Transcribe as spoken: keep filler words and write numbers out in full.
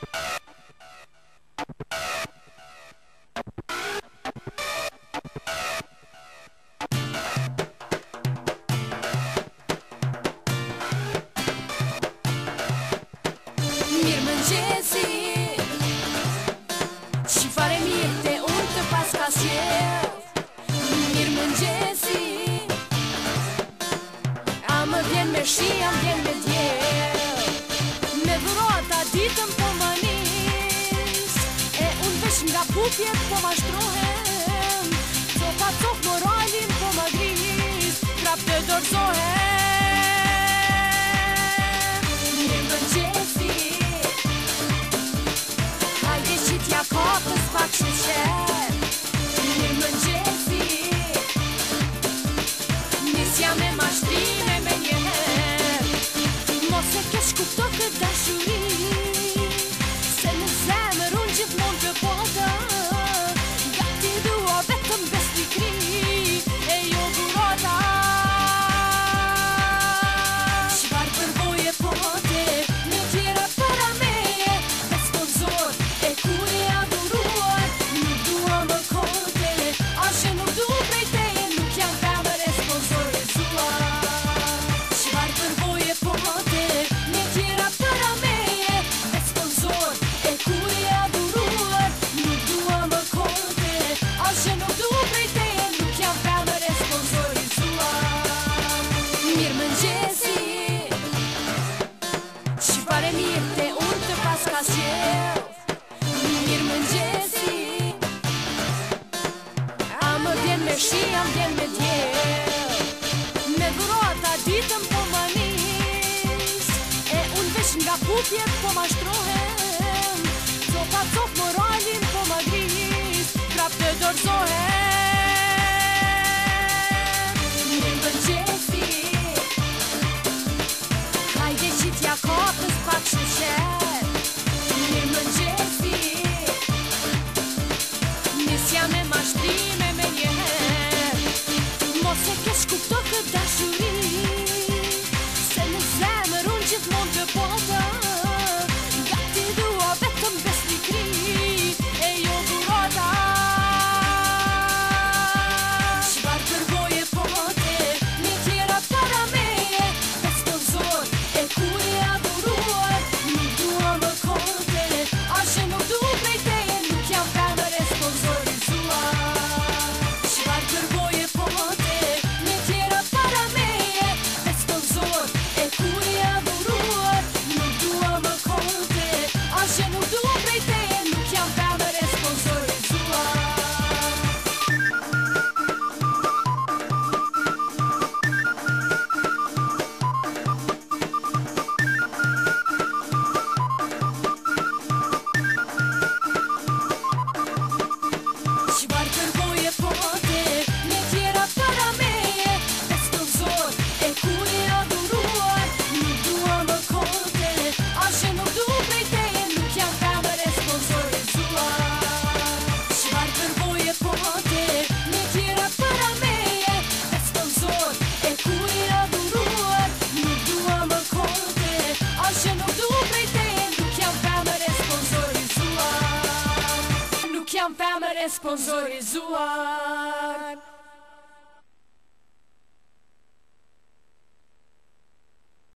Mirëmëngjesi, që fare mirë te unë të pas ka sjell. Mirëmëngjesi, a më vjen me shi, a më vjen me djel. Me dhurata ditën po më nis, e unë vesh nga pupjet po ma shtrohem. Copa cop moralin po më gris, prap të dorzohem. Mirëmëngjesi, hajde që t'ja kapës pak sheqer. Mirëmëngjesi, nisja me mashtrime me njëherë. Mos e kesh kupto këtë dashuri, se në zemër unë gjithmonë të pota. Gati dua vetëm besnikri, e jo dhurata. Çfarë përvoje pote, në tjera para meje, me sponsor e kur e adhuruar. Nuk dua më kote, ashe nuk du prej teje, nuk jam femër e sponsorizuar. Çfarë përvoje pote, në tjera para meje, me sponsor e kur e adhuruar. Nuk dua më kote, ashe nuk du prej teje, nuk jam femër e sponsorizuar. Mirëmëngjesi, që fare mirë te unë të pas ka sjell. Mirëmëngjesi, a më vjen me shi, a më vjen me djel. Me dhurata ditën po më nis, e unë vesh nga pupjet po ma shtrohem. Copa cop moralin po më gris, prap të dorzohem. Mirëmëngjesi, hajde që t'ja kapës pak sheqer. Mirëmëngjesi, nisja me mashtrime me njëherë. Mos e kesh kupto këtë dashuri, se në zemër unë gjithmonë të pota. Gati dua vetëm besnikri, e jo dhurata. Çfarë përvoje pote, në tjera para meje, me sponsor e kur e adhuruar. Nuk dua më kote, ashe nuk du prej teje, nuk jam femër e sponsorizuar. Çfarë përvoje pote, në tjera para meje, me sponsor e kur e adhuruar. Nuk dua më kote, ashe nuk du prej teje, nuk jam femër e sponsorizuar. Çfarë përvoje pote, në tjera para meje, me sponsor e kur e adhuruar. Nuk dua më kote, ashe nuk du prej teje, nuk jam femër e sponsorizuar. Çfarë përvoje pote, në tjera para meje, me sponsor e kur e adhuruar. Nuk dua më kote, ashe nuk du prej teje, nuk jam femër e sponsorizuar. Nuk jam femër e sponsorizuar.